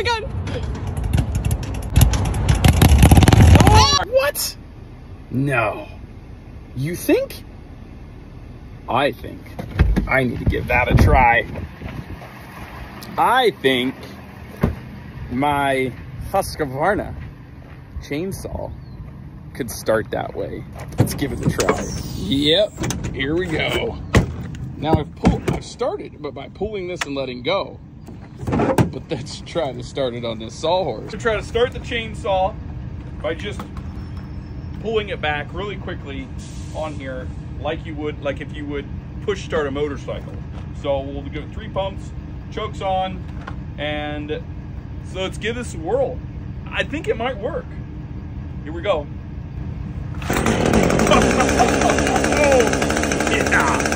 my God. What? No. You think? I think I need to give that a try. I think my Husqvarna chainsaw could start that way. Let's give it a try. Yep, here we go. Now I've started, but by pulling this and letting go. But let's try to start it on this sawhorse. To try to start the chainsaw by just pulling it back really quickly on here, like if you would push start a motorcycle. So we'll give it 3 pumps, chokes on, and so let's give this a whirl. I think it might work. Here we go. Oh, yeah.